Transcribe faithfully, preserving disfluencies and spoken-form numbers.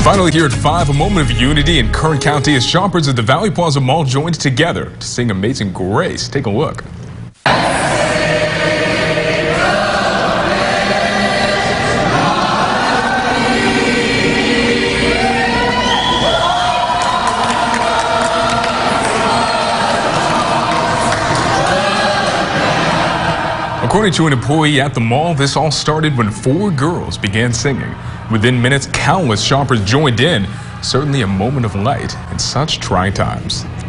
Finally here at five, a moment of unity in Kern County as shoppers at the Valley Plaza Mall joined together to sing Amazing Grace. Take a look. According to an employee at the mall, this all started when four girls began singing. Within minutes, countless shoppers joined in. Certainly a moment of light in such trying times.